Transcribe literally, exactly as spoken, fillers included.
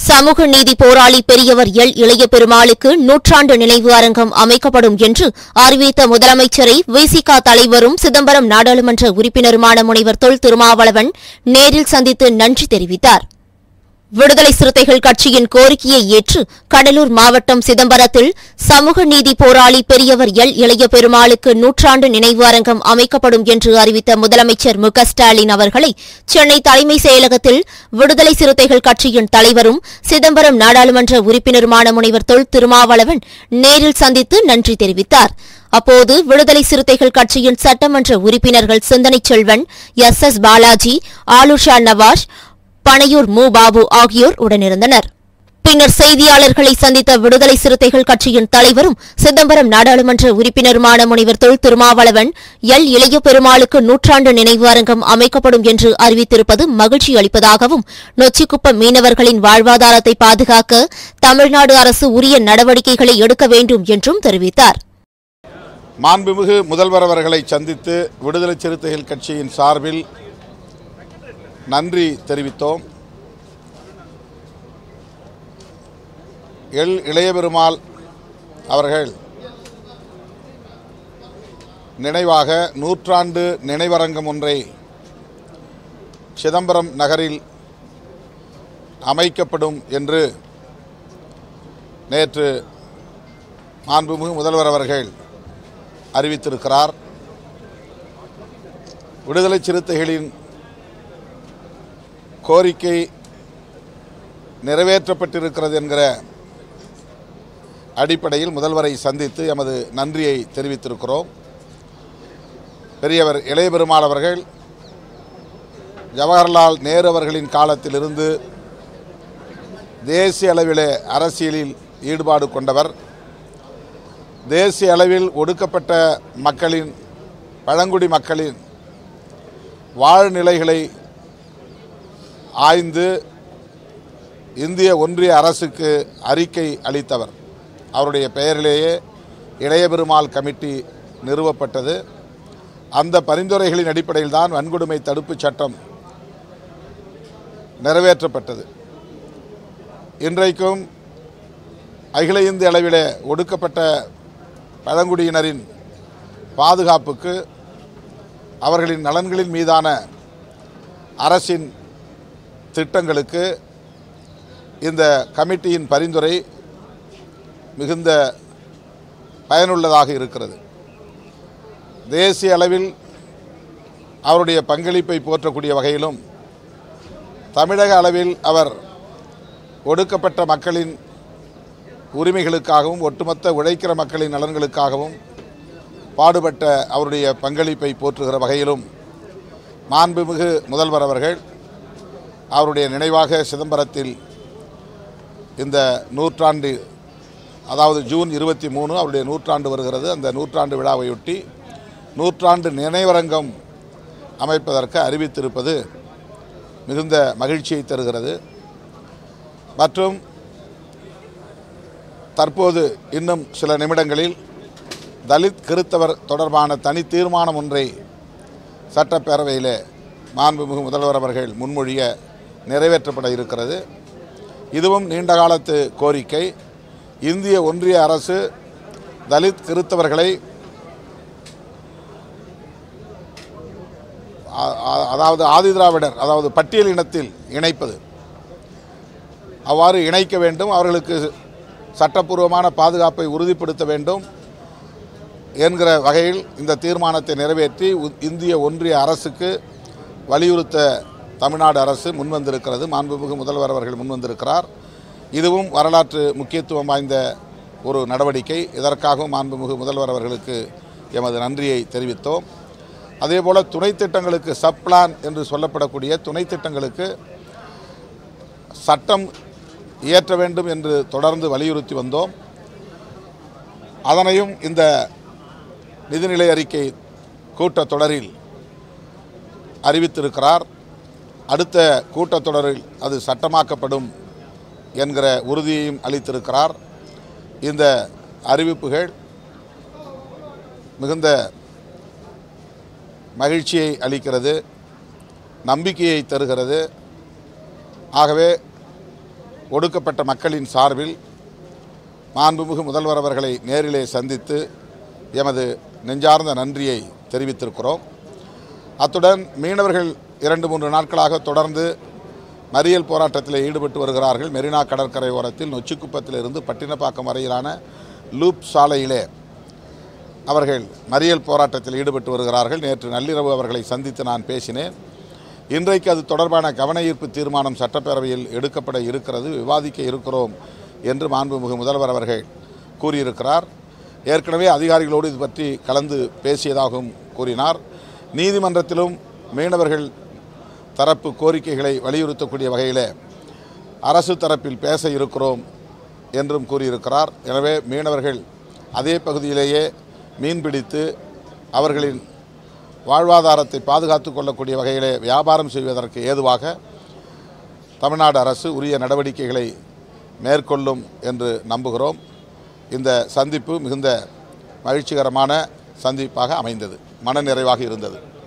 சமூக நீதி போராளி பெரியவர் எல் இளைய பெருமாளுக்கு நூற்றாண்டு நினைவு அரங்கம் அமைக்கப்படும் என்று அறிவித்த முதலமைச்சரை விசிக தலைவரும் சிதம்பரம் நாடாளுமன்ற உறுப்பினருமான முனைவர் தொல் திருமாவளவன் நேரில் சந்தித்து நன்றி தெரிவித்தார். விடுதலை சிறுத்தைகள் கட்சியின் கோரிக்கையை ஏற்று கடலூர் மாவட்டம் சிதம்பரத்தில் சமூக நீதி போராளி பெரியவர் எல் இளைய பெருமாளுக்கு நூற்றாண்டு நினைவு அரங்கம் அமைக்கப்படும் என்று அறிவித்த முதலமைச்சர் மு க ஸ்டாலின் அவர்களை சென்னை தலைமைச் செயலகத்தில் விடுதலை சிறுத்தைகள் கட்சியின் தலைவரும் சிதம்பரம் நாடாளுமன்ற உறுப்பினருமான முனைவர் தொல் திருமாவளவன் நேரில் சந்தித்து நன்றி தெரிவித்தார். அப்போது விடுதலை சிறுத்தைகள் கட்சியின் சட்டமன்ற உறுப்பினர்கள் சிந்தனை செல்வன், எஸ் எஸ் பாலாஜி, ஆலுஷா நவாஸ், பனையூர் மு பாபு ஆகியோர் உடனிருந்தனர். பின்னர் செய்தியாளர்களை சந்தித்த விடுதலை சிறுத்தைகள் கட்சியின் தலைவரும் சிதம்பரம் நாடாளுமன்ற உறுப்பினருமான முனைவர் தொல் திருமாவளவன் எல் இளைய பெருமாளுக்கு நூற்றாண்டு நினைவு அரங்கம் அமைக்கப்படும் என்று அறிவித்திருப்பது மகிழ்ச்சி அளிப்பதாகவும் நொச்சிக்குப்பம் மீனவர்களின் வாழ்வாதாரத்தை பாதுகாக்க தமிழ்நாடு அரசு உரிய நடவடிக்கைகளை எடுக்க வேண்டும் என்றும் தெரிவித்தார். மாண்புமிகு முதல்வர் அவர்களை சந்தித்து விடுதலை சிறுத்தைகள் கட்சியின் சார்பில் நன்றி தெரிவித்தோம். எல் இளைய பெருமாள் அவர்கள் நினைவாக நூற்றாண்டு நினைவரங்கம் ஒன்றை சிதம்பரம் நகரில் அமைக்கப்படும் என்று நேற்று மாண்புமிகு முதல்வர் அவர்கள் அறிவித்திருக்கிறார். விடுதலை சிறுத்தைகளின் கோரிக்கை நிறைவேற்றப்பட்டிருக்கிறது என்கிற அடிப்படையில் முதல்வரை சந்தித்து எமது நன்றியை தெரிவித்திருக்கிறோம். பெரியவர் இளைய பெருமாள் அவர்கள் ஜவஹர்லால் நேரு அவர்களின் காலத்திலிருந்து தேசிய அளவிலே அரசியலில் ஈடுபாடு கொண்டவர். தேசிய அளவில் ஒடுக்கப்பட்ட மக்களின், பழங்குடி மக்களின் வாழ்நிலைகளை ஆய்ந்து இந்திய ஒன்றிய அரசுக்கு அறிக்கை அளித்தவர். அவருடைய பெயரிலேயே இளைய பெருமாள் கமிட்டி நிறுவப்பட்டது. அந்த பரிந்துரைகளின் அடிப்படையில் தான் வன்கொடுமை தடுப்புச் சட்டம் நிறைவேற்றப்பட்டது. இன்றைக்கும் அகில இந்திய அளவிலே ஒடுக்கப்பட்ட பழங்குடியினரின் பாதுகாப்புக்கு, அவர்களின் நலன்களின் மீதான அரசின் திட்டங்களுக்கு இந்த கமிட்டியின் பரிந்துரை மிகுந்த பயனுள்ளதாக இருக்கிறது. தேசிய அளவில் அவருடைய பங்களிப்பை போற்றக்கூடிய வகையிலும், தமிழக அளவில் அவர் ஒடுக்கப்பட்ட மக்களின் உரிமைகளுக்காகவும் ஒட்டுமொத்த உழைக்கிற மக்களின் நலன்களுக்காகவும் பாடுபட்ட அவருடைய பங்களிப்பை போற்றுகிற வகையிலும் மாண்புமிகு முதல்வர் அவர்கள் அவருடைய நினைவாக சிதம்பரத்தில் இந்த நூற்றாண்டு, அதாவது ஜூன் இருபத்தி மூணு அவருடைய நூற்றாண்டு வருகிறது. அந்த நூற்றாண்டு விழாவையொட்டி நூற்றாண்டு நினைவரங்கம் அமைப்பதற்கு அறிவித்திருப்பது மிகுந்த மகிழ்ச்சியை தருகிறது. மற்றும் தற்போது இன்னும் சில நிமிடங்களில் தலித் கிறித்தவர் தொடர்பான தனி தீர்மானம் ஒன்றை சட்டப்பேரவையில் மாண்புமிகு முதல்வர் அவர்கள் முன்மொழிய நிறைவேற்றப்பட இருக்கிறது. இதுவும் நீண்ட காலத்து கோரிக்கை. இந்திய ஒன்றிய அரசு தலித் கிறித்தவர்களை, அதாவது ஆதிதிராவிடர், அதாவது பட்டியல் இனத்தில் இணைப்பது, அவ்வாறு இணைக்க வேண்டும், அவர்களுக்கு சட்டப்பூர்வமான பாதுகாப்பை உறுதிப்படுத்த வேண்டும் என்கிற வகையில் இந்த தீர்மானத்தை நிறைவேற்றி இந்திய ஒன்றிய அரசுக்கு வலியுறுத்த தமிழ்நாடு அரசு முன்வந்திருக்கிறது. மாண்புமிகு முதல்வர் அவர்கள் முன்வந்திருக்கிறார். இதுவும் வரலாற்று முக்கியத்துவம் வாய்ந்த ஒரு நடவடிக்கை. இதற்காகவும் மாண்புமிகு முதல்வர் அவர்களுக்கு எமது நன்றியை தெரிவித்தோம். அதேபோல் துணை திட்டங்களுக்கு, சப் பிளான் என்று சொல்லப்படக்கூடிய துணை திட்டங்களுக்கு சட்டம் இயற்ற வேண்டும் என்று தொடர்ந்து வலியுறுத்தி வந்தோம். அதனையும் இந்த நிதிநிலை அறிக்கை கூட்டத்தொடரில் அறிவித்திருக்கிறார். அடுத்த கூட்டத்தொடரில் அது சட்டமாக்கப்படும் என்கிற உறுதியையும் அளித்திருக்கிறார். இந்த அறிவிப்புகள் மிகுந்த மகிழ்ச்சியை அளிக்கிறது, நம்பிக்கையை தருகிறது. ஆகவே ஒடுக்கப்பட்ட மக்களின் சார்பில் மாண்புமிகு முதல்வர் அவர்களை நேரிலே சந்தித்து எமது நெஞ்சார்ந்த நன்றியை தெரிவித்திருக்கிறோம். அத்துடன் மீனவர்கள் இரண்டு மூன்று நாட்களாக தொடர்ந்து மறியல் போராட்டத்தில் ஈடுபட்டு வருகிறார்கள். மெரினா கடற்கரை ஓரத்தில் நொச்சிக்குப்பத்திலிருந்து பட்டினப்பாக்கம் வரையிலான லூப் சாலையிலே அவர்கள் மறியல் போராட்டத்தில் ஈடுபட்டு வருகிறார்கள். நேற்று நள்ளிரவு அவர்களை சந்தித்து நான் பேசினேன். இன்றைக்கு அது தொடர்பான கவன ஈர்ப்பு தீர்மானம் சட்டப்பேரவையில் எடுக்கப்பட இருக்கிறது, விவாதிக்க இருக்கிறோம் என்று மாண்புமிகு முதல்வர் அவர்கள் கூறியிருக்கிறார். ஏற்கனவே அதிகாரிகளோடு இது பற்றி கலந்து பேசியதாகவும் கூறினார். நீதிமன்றத்திலும் மீனவர்கள் தரப்பு கோரிக்கைகளை வலியுறுத்தக்கூடிய வகையில் அரசு தரப்பில் பேச இருக்கிறோம் என்றும் கூறியிருக்கிறார். எனவே மீனவர்கள் அதே பகுதியிலேயே மீன்பிடித்து அவர்களின் வாழ்வாதாரத்தை பாதுகாத்து கொள்ளக்கூடிய வகையிலே வியாபாரம் செய்வதற்கு ஏதுவாக தமிழ்நாடு அரசு உரிய நடவடிக்கைகளை மேற்கொள்ளும் என்று நம்புகிறோம். இந்த சந்திப்பு மிகுந்த மகிழ்ச்சிகரமான சந்திப்பாக அமைந்தது, மனநிறைவாக இருந்தது.